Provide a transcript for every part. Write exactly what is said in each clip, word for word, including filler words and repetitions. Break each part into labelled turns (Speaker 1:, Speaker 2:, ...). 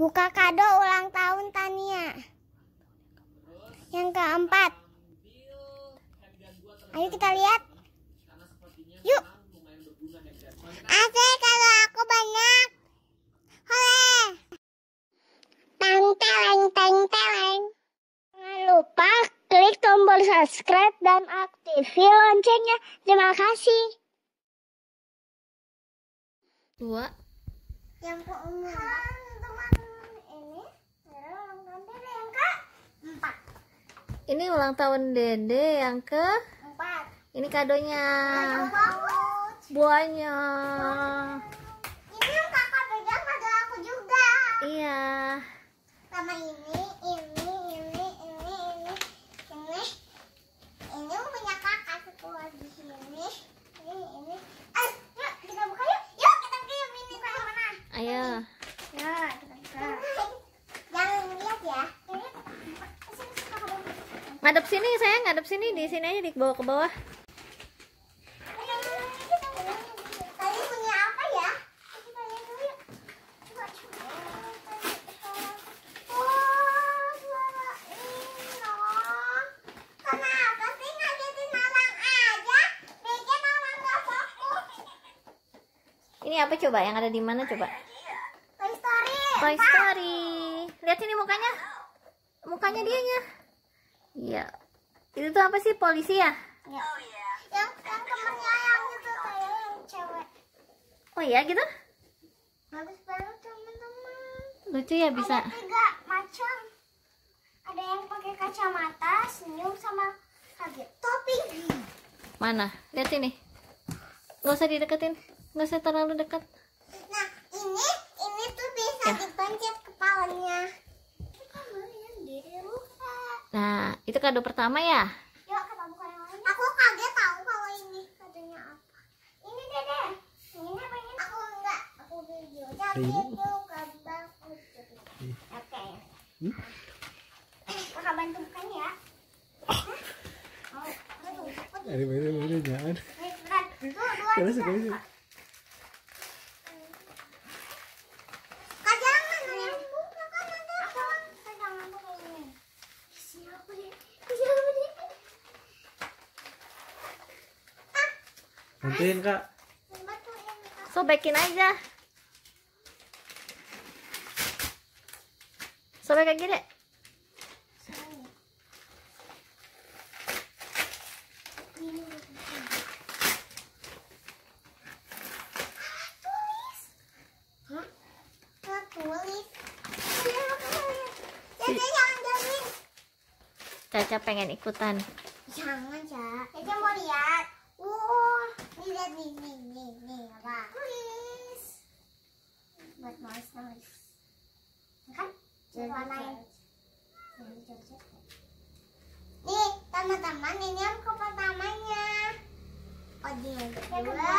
Speaker 1: Buka kado ulang tahun Tania yang keempat. Ayo kita lihat. Yuk. Asik kalau aku banyak. Hore. Teng teleng teng teleng. Jangan lupa klik tombol subscribe dan aktifkan loncengnya. Terima kasih.
Speaker 2: Dua.
Speaker 1: Yang keempat.
Speaker 2: Ini ulang tahun Dede yang ke
Speaker 1: Empat.
Speaker 2: Ini kadonya.
Speaker 1: Bagus.
Speaker 2: Buahnya.
Speaker 1: Ini yang kakak pegang kado aku juga.
Speaker 2: Iya.
Speaker 1: Sama ini, ini, ini, ini, ini, ini. Ini punya kakak sekolah di sini. Ini, ini. Ayo, yuk kita buka yuk. Yuk kita buka yuk. Ini mana?
Speaker 2: Ayo.
Speaker 1: Ya, kita buka. Jangan lihat ya.
Speaker 2: Ngadep sini sayang, ngadep sini, di sini aja, di bawah ke bawah.
Speaker 1: Tadi punya apa ya? Kita lihat dulu yuk. Coba, coba. Oh, suara Ino. Kenapa sih ngagetin orang aja? Bikin orang gak fokus.
Speaker 2: Ini apa coba? Yang ada di mana coba?
Speaker 1: Toy Story.
Speaker 2: Toy Story. Lihat ini mukanya. Mukanya dianya. Iya. Itu tuh apa sih? Polisi ya?
Speaker 1: Ya. Yang yang temennya yang itu kayak yang cewek.
Speaker 2: Oh iya gitu?
Speaker 1: Bagus banget teman-teman.
Speaker 2: Lucu ya bisa.
Speaker 1: Ada tiga macam. Ada yang pakai kacamata, senyum sama kaget. Topi.
Speaker 2: Mana? Lihat sini. Nggak usah dideketin. Nggak usah terlalu dekat.
Speaker 1: Nah, ini ini tuh bisa
Speaker 2: Ya.
Speaker 1: dipencet kepalanya.
Speaker 2: Nah, itu kado pertama ya?
Speaker 1: Yuk kita buka yang lain. Aku kaget tahu kalau ini katanya apa. Ini Dede. Ini apa ini? Aku enggak. Aku video. Jadi itu gambar kucing. Oke.
Speaker 3: Hmm?
Speaker 1: Kakak bantu bukannya ya. Oh, aduh.
Speaker 3: Ada mana-mana jangan.
Speaker 1: Nih, berat. Tuh, dua.
Speaker 3: Kalau
Speaker 1: tiga.
Speaker 3: sekali.
Speaker 1: Kak jangan yang buka kan nanti aku. Kak jangan buka ini. Siapa dia? Siapa dia?
Speaker 3: Bantuin kak.
Speaker 1: Bantu ini Kak.
Speaker 2: Sobekin aja. Sobek lagi deh.
Speaker 1: Ini. Hah? Nggak tulis. Caca jangan jauhin.
Speaker 2: Caca pengen ikutan.
Speaker 1: Jangan, Ca. Caca mau lihat. Wah, lihat nih, nih, nih, nih, apa? Tulis. Buat nulis, nulis. Kan? Warnain. Nih, teman-teman, ini yang ke pertamanya. Oh, dia kedua.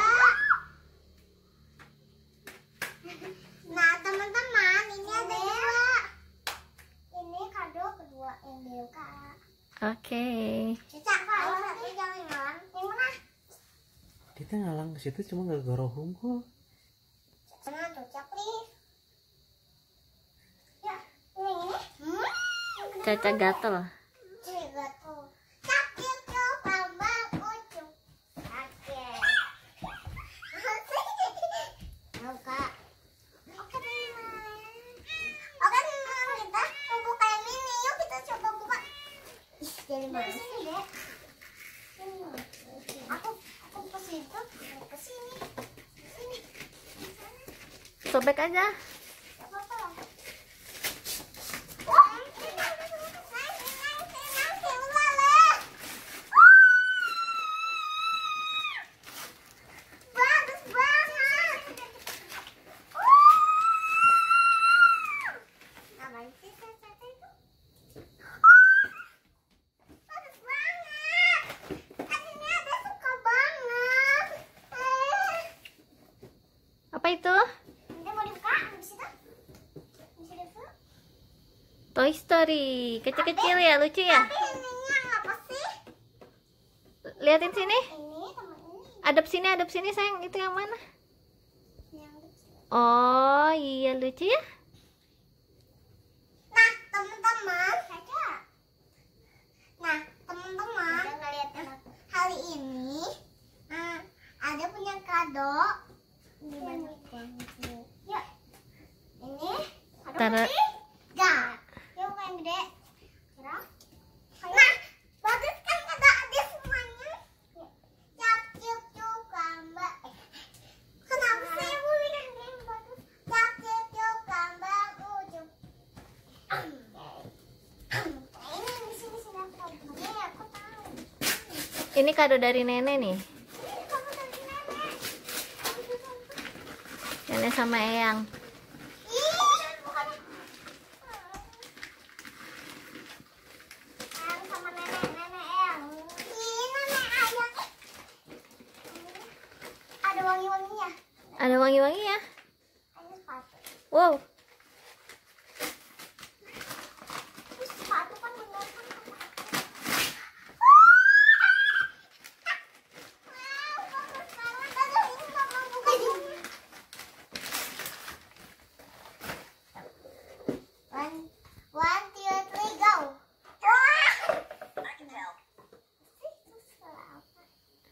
Speaker 1: Nah, teman-teman, ini ada dua. Ini kado kedua yang dia Kak.
Speaker 2: Oke.
Speaker 1: Caca, kalau satu jangan ngalang. Yang mana?
Speaker 3: Kita ngalang ke situ cuma nggak gorohum kok.
Speaker 1: Sana tuh, Cak, please. Ya, ini ini. Hmm?
Speaker 2: Caca gatel.
Speaker 1: Juga tuh. Sakit tuh, tambah ucuk. Sakit. Tahu, Kak. Oke, teman. Oke, teman. Kita mau buka yang ini. Yuk, kita coba buka. Ih, dari mana sih, Dek? Sini. Aku, aku ke situ, aku ke sini. Sini.
Speaker 2: Sobek aja.
Speaker 1: Gak apa-apa lah. Wah, nanti, nanti, nanti, ulala. Bagus banget. Ngapain sih Caca itu? Bagus banget. Aslinya ada suka banget. Eh.
Speaker 2: Apa itu?
Speaker 1: Nanti mau dibuka di situ? Bisa dibuka?
Speaker 2: Toy Story. Kecil-kecil ya, lucu ya?
Speaker 1: Tapi ininya apa sih?
Speaker 2: Liatin sini.
Speaker 1: Ini sama ini.
Speaker 2: Adep sini, adep sini sayang. Itu yang mana?
Speaker 1: Yang kecil.
Speaker 2: Oh iya, lucu ya? Karena
Speaker 1: Enggak. Ya bukan yang gede. Terus? Nah, bagus kan kata adik semuanya. Cap cip cup kambang. Eh, kenapa sih ibu bilang yang bagus? Cap cip cup kambang ucup. Ini di sini sini aku tahu. Ini aku tahu.
Speaker 2: ini kado dari nenek nih.
Speaker 1: Ini kamu dari nenek. Aku juga lupa.
Speaker 2: Nenek sama Eyang.
Speaker 1: Ih, bukan. Eyang sama nenek, nenek Eyang. Ih, nenek Eyang. Ada wangi-wanginya.
Speaker 2: Ada wangi-wangi ya.
Speaker 1: Ini sepatu.
Speaker 2: Wow.
Speaker 1: Ini sepatu kan bener kan. Wow, bagus banget. Aduh, ini mama buka dulu. One, one, two, three, go. Wah. Itu suara apa?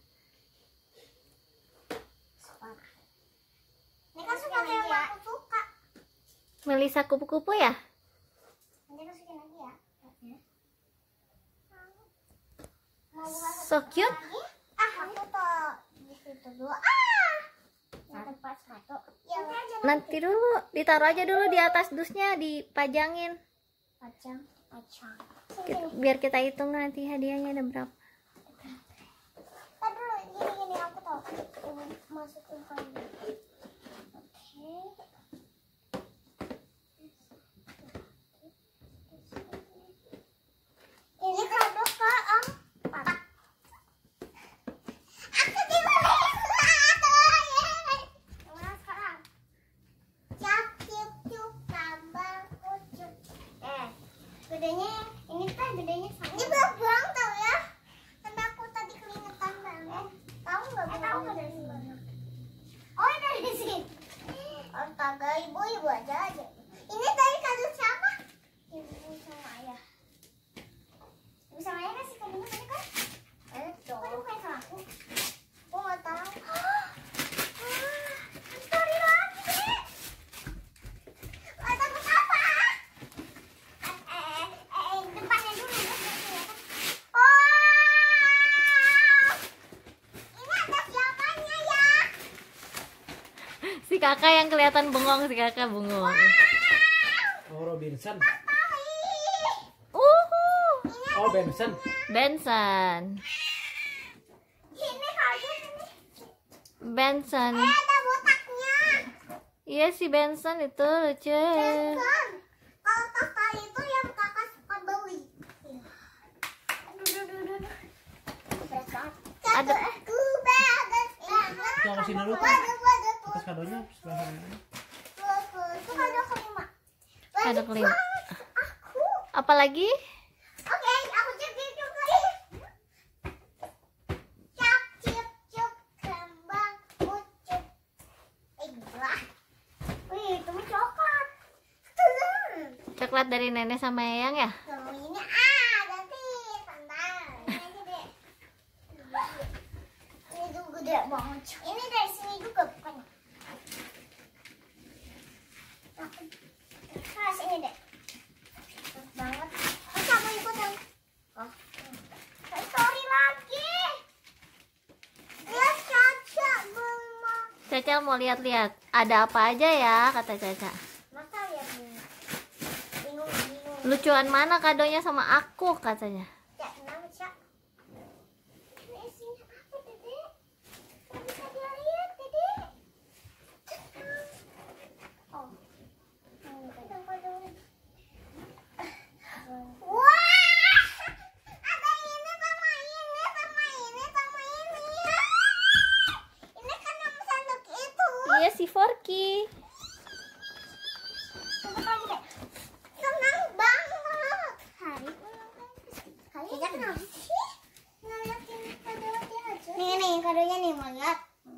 Speaker 1: Sepatu. Ini kan sepatu yang aku suka.
Speaker 2: Melisa kupu-kupu ya?
Speaker 1: Nanti masukin lagi ya. Mau buka satu
Speaker 2: So cute.
Speaker 1: lagi? Ah, aku tuh di situ dulu. Ah, di tempat sepatu. Ya,
Speaker 2: Nanti dulu, ditaruh aja dulu di atas dusnya, dipajangin.
Speaker 1: pacang, pacang.
Speaker 2: Kita- biar kita hitung nanti hadiahnya ada berapa.
Speaker 1: Tadi dulu, gini gini aku tahu. Ini masukin kali. Oke. Ini kado ke Om Papa. Aku dibeliin sepatu. Yeay. Mana sekarang? Cap cip cup kambang ucup. Eh, gedenya ini kan gedenya sama. Ini bang tau ya. Karena aku tadi keringetan banget. Tahu nggak? Eh, tahu nggak dari mana? Oh, dari sini. Astaga, ibu ibu aja aja. Ini tadi kado siapa? Ibu sama ayah. Ibu sama ayah kasih kadonya tadi kan? Eh, kok bukan sama aku? Aku nggak tahu. Ah, story lagi. Nggak takut apa? Eh, eh, eh, depannya dulu. Oh, ini ada siapanya ya?
Speaker 2: Si kakak yang kelihatan bengong, si kakak bengong.
Speaker 3: Oh, Robinson.
Speaker 2: Uhu.
Speaker 3: Oh, Benson.
Speaker 2: Benson.
Speaker 1: Ini kado ini.
Speaker 2: Benson.
Speaker 1: Eh, ada botaknya.
Speaker 2: Iya si Benson itu lucu.
Speaker 1: Benson. Kalau kakak itu yang kakak suka beli. Aduh, aduh, aduh, aduh. Berat banget.
Speaker 2: Ada-
Speaker 1: Aku bagus.
Speaker 3: Tuh, aku sini dulu, Kak.
Speaker 1: Waduh, waduh,
Speaker 3: Atas kadonya sebelah sana.
Speaker 1: waduh. Itu kado kelima.
Speaker 2: Kado
Speaker 1: Banyak
Speaker 2: kelima.
Speaker 1: banget. Aku.
Speaker 2: Apalagi?
Speaker 1: Oke, aku jadi juga. Cap cip cup kembang ucup. Eh, gila. Wih, itu mah coklat. Hmm.
Speaker 2: Coklat dari nenek sama Eyang ya?
Speaker 1: Kalau ini ah, nanti tantang. Ini aja deh. Ini tuh gede banget. Ini dari sini juga bukan? Aku keras ini deh. Keras banget. Oh, kamu ikutan. Oh. Toy Story lagi. Lihat Caca belum.
Speaker 2: Caca mau lihat-lihat. Ada apa aja ya, kata Caca.
Speaker 1: Masa ya bingung. Bingung, bingung.
Speaker 2: Lucuan mana kadonya sama aku, katanya.
Speaker 1: Cak, kenapa Cak? Ini isinya apa, Dede? Nggak bisa dilihat, Dede. Oh. Wah! Ada ini sama ini sama ini sama ini. Ini kan yang sendok itu.
Speaker 2: Iya si Forky.
Speaker 1: Coba lagi deh. Senang banget. Hari Hari kenapa sih? Ngeliatin kado-kado aja. Nih nih kadonya nih, mau lihat.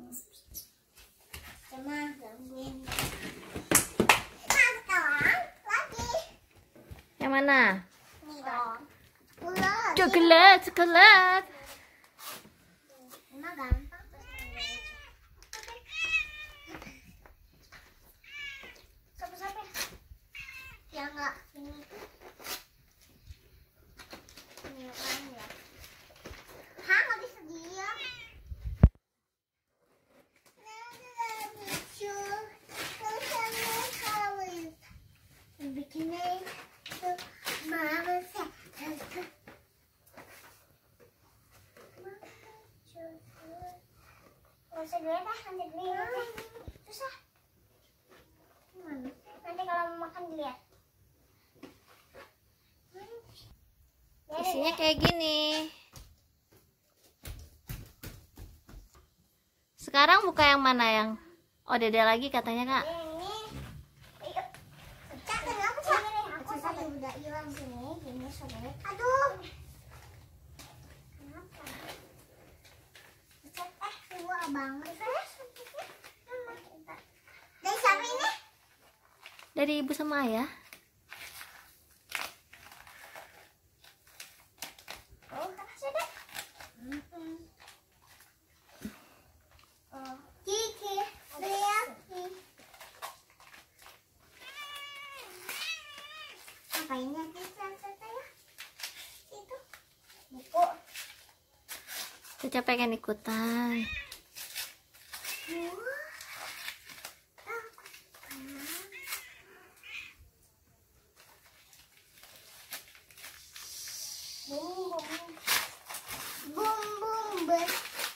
Speaker 1: Cuma gangguin. Nah sekarang lagi.
Speaker 2: Yang mana?
Speaker 1: Nih dong. Ular.
Speaker 2: Coklat, coklat.
Speaker 1: Emang gampang. Sampai-sampai. dah, nanti dilihat. Susah. Gimana? Nanti kalau mau makan dilihat.
Speaker 2: Isinya kayak gini. Sekarang buka yang mana yang? Oh, Dede lagi katanya, Kak.
Speaker 1: Ini. Ayo. Cak, kenapa Cak? Aku tadi udah hilang sini. Gini sobek. Aduh. Kenapa? Cak, eh, tua banget. Dari siapa ini?
Speaker 2: Dari ibu sama ayah.
Speaker 1: Oh, kasih deh. Oh, Kiki, Riaki. Ngapain ya kita ya? Itu buku.
Speaker 2: Caca pengen ikutan.
Speaker 1: Bum bum bum bum bus.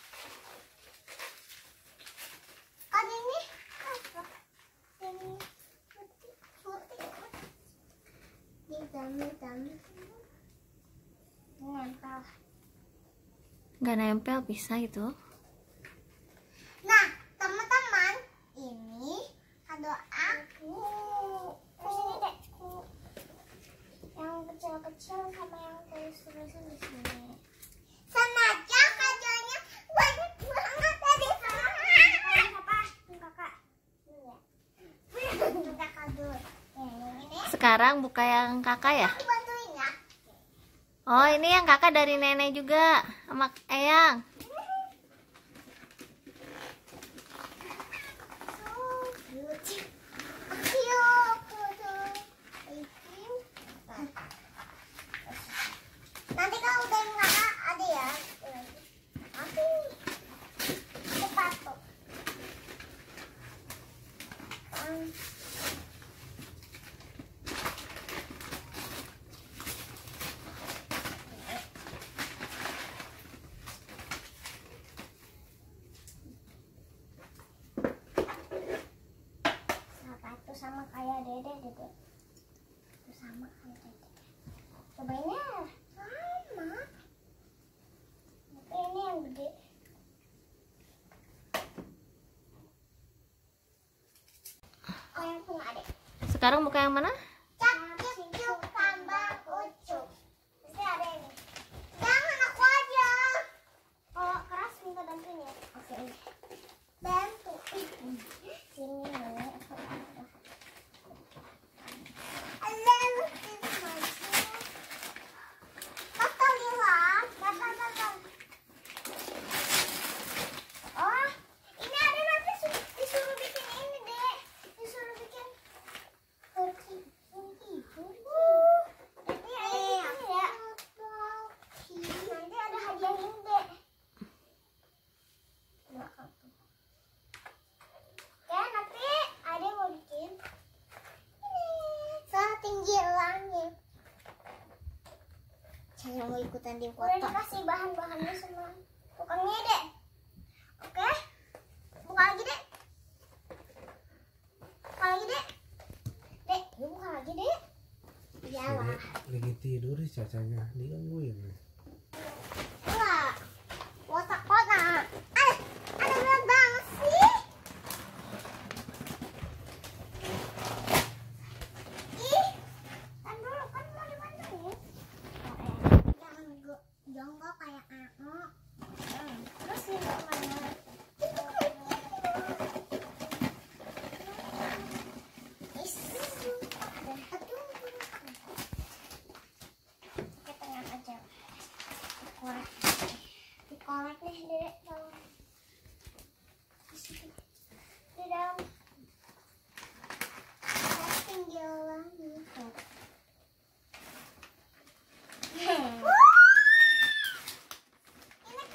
Speaker 1: Kan ini apa? Ini putih putih. Hitam hitam. Nempel.
Speaker 2: Nggak nempel bisa itu.
Speaker 1: Nah, teman-teman, ini kado aku. Terus ini deh, yang kecil-kecil sama yang tulis-tulisan di sini. Sengaja kadonya banyak banget tadi. Apa? Kakak. Minta kado. Ini
Speaker 2: Sekarang buka yang kakak ya?
Speaker 1: aku bantuin ya.
Speaker 2: Oh, ini yang kakak dari nenek juga sama Eyang.
Speaker 1: Nanti kalau udah kakak ada ya. Aku sepatu. Um, sepatu sama kayak Dede Dede. Itu sama kayak Dede. Cobain ya. Sama. Tapi ini yang gede. Oh, yang punya adek.
Speaker 2: Sekarang buka yang mana?
Speaker 1: Cak, cik, cuk, tambah, ucuk. Pasti ada ini. Jangan aku aja. Kalau keras minta bantuin ya. Oke. Bantu. Sini nih. Alam, gatal hilang. Gatal, gatal. Oh, ini ada nanti su- disuruh bikin ini deh. Disuruh bikin cookie. Cookie. Uh, nanti ada ini ya. Nanti ada hadiah ini deh. Ya, nanti ada yang mau bikin ini setinggi langit. Saya mau ikutan di foto. Udah dikasih bahan-bahannya semua tukangnya deh. Oke, buka lagi deh. Buka lagi deh. Dek, yuk buka lagi deh. Iyalah.
Speaker 3: Lagi tidur sih cacanya, digangguin.
Speaker 1: Wah, kotak-kotak. Eh, ada berat banget sih. Ih, kan dulu kan mau dibantuin. Jangan go- jongkok kayak aku. Hmm, terus ini kemana? Is. Aduh. Ke tengah aja. Dikorek. Dikorek nih, Dek. Tolong. Di situ. Di dalam. Saya tinggal lagi. Hmm. Ini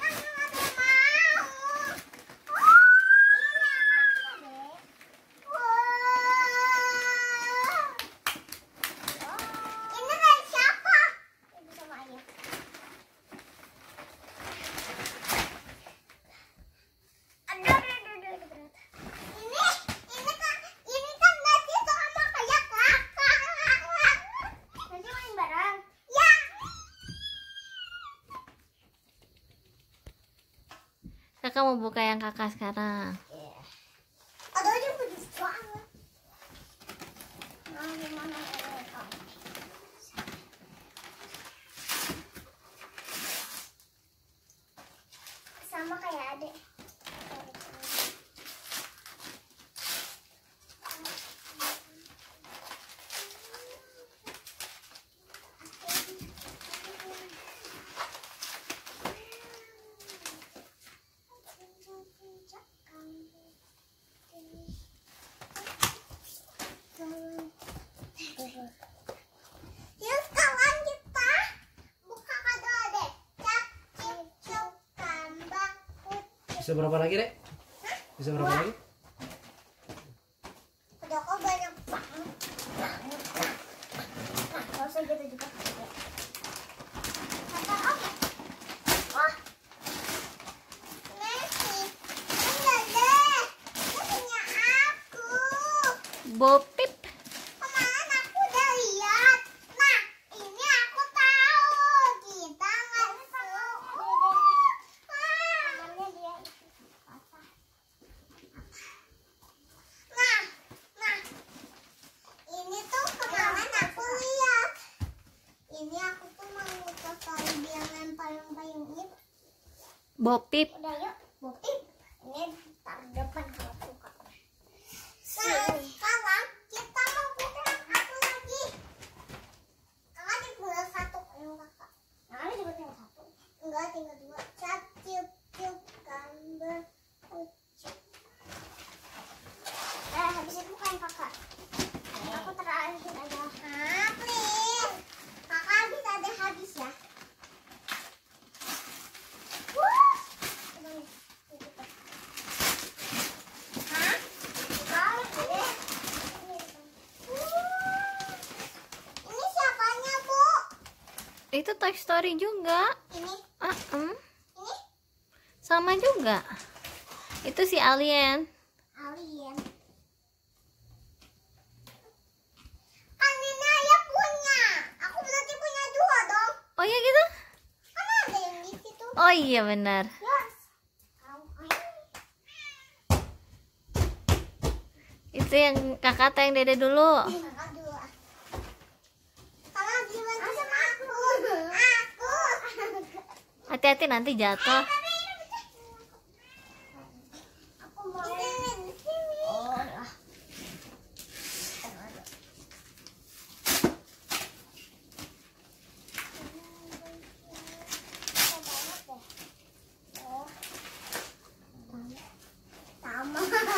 Speaker 2: kakak mau buka yang kakak sekarang.
Speaker 1: Ada aja pedes banget. Nah, gimana ini? Sama kayak adek. Yuk sekarang kita buka kado adek. Cap, cip, cuk, kambang, putih.
Speaker 3: Bisa berapa lagi, Dek? Bisa berapa
Speaker 1: Dua.
Speaker 3: lagi?
Speaker 1: Kado aku banyak banget. Nah, gak usah gitu juga. Kata oke. Wah. Messi. Enggak deh. Itu punya aku.
Speaker 2: Bopip.
Speaker 1: Kemarin aku udah lihat. Nah, ini aku tahu. Kita nggak suka. Nah, nah, ini tuh kemarin aku lihat. Ini aku tuh mau sekali dia lempar-lemparin ini.
Speaker 2: Bopip.
Speaker 1: Udah yuk, bukti. Ini taruh depan kalau suka. Nah, sekarang kita mau buka satu lagi. Kakak tinggal satu, yang kakak. Nah, ini juga tinggal satu. Enggak, tinggal dua. Cap, ciup, ciup, gambar, ucup. Eh, habis itu bukan kakak. Aku terakhir aja. Ah, please. Kakak habis ada habis ya. Wuh. Hah? Kalau ini. Ini siapanya, Bu?
Speaker 2: Itu Toy Story juga.
Speaker 1: Ini,
Speaker 2: Ah, em.
Speaker 1: ini
Speaker 2: Sama juga. Itu si alien.
Speaker 1: alien. Kan ini ayah punya. Aku berarti punya dua dong.
Speaker 2: Oh ya gitu?
Speaker 1: Kan ada yang di situ.
Speaker 2: Oh iya benar.
Speaker 1: Yes. Au, ai.
Speaker 2: Itu yang kakak atau yang dede dulu.
Speaker 1: Kakak dua. Kalau gimana sama aku? Aku.
Speaker 2: Hati-hati nanti jatuh.
Speaker 1: Aku mau di sini. Oh, lah. Sama.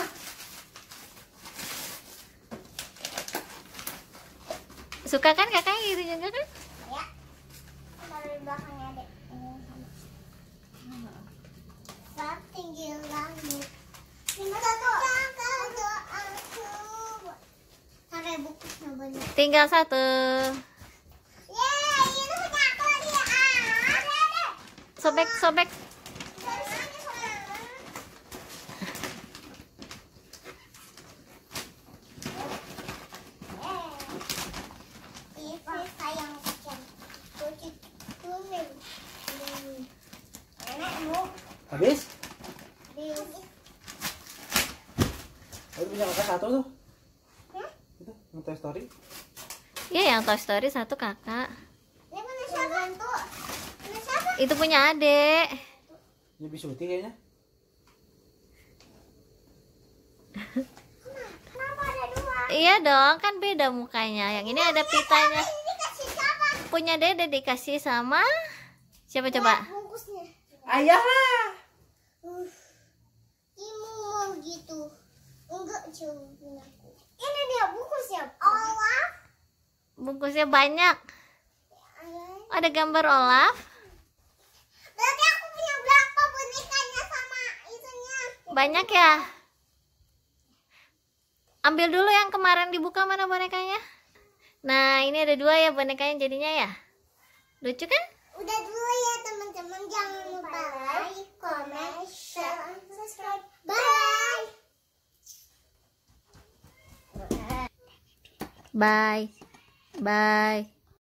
Speaker 2: Suka kan kakaknya gitu juga kan?
Speaker 1: Ya. Taruh di belakangnya, Dek. Ini sama. Saat tinggi langit. Tinggal satu. Jaga doaku. Taruh bukunya banyak.
Speaker 2: Tinggal satu.
Speaker 1: Yeay, ini punya aku lagi ya. Ah, ada, ada.
Speaker 2: Sobek, sobek.
Speaker 1: Dari sini sama. Yeay. Ini sayang kucing. Kucing kuning. Nenekmu.
Speaker 3: Habis?
Speaker 1: Bis.
Speaker 3: Oh, itu punya kakak satu tuh.
Speaker 1: Hmm?
Speaker 3: Itu, yang Toy Story.
Speaker 2: Iya yang Toy Story satu kakak.
Speaker 1: Ini punya siapa? Punya siapa?
Speaker 2: Itu punya adek.
Speaker 3: Ini Bisuti kayaknya.
Speaker 1: Kenapa ada dua?
Speaker 2: Iya dong kan beda mukanya. Yang ini ada pitanya.
Speaker 1: Ini dikasih siapa?
Speaker 2: Punya dede dikasih sama siapa coba?
Speaker 1: Bungkusnya.
Speaker 3: Ayah lah.
Speaker 1: Uh, Imu mau gitu. Enggak cuma punya aku. Ini dia bungkusnya. Olaf.
Speaker 2: Bungkusnya banyak.
Speaker 1: Ayah.
Speaker 2: Ada gambar Olaf.
Speaker 1: Berarti aku punya berapa bonekanya sama itunya?
Speaker 2: Banyak ya. Ambil dulu yang kemarin dibuka, mana bonekanya. Nah ini ada dua ya bonekanya jadinya ya. Lucu kan?
Speaker 1: Udah dulu ya teman-teman. Jangan lupa like, comment, share, and subscribe. Bye.
Speaker 2: Bye. Bye.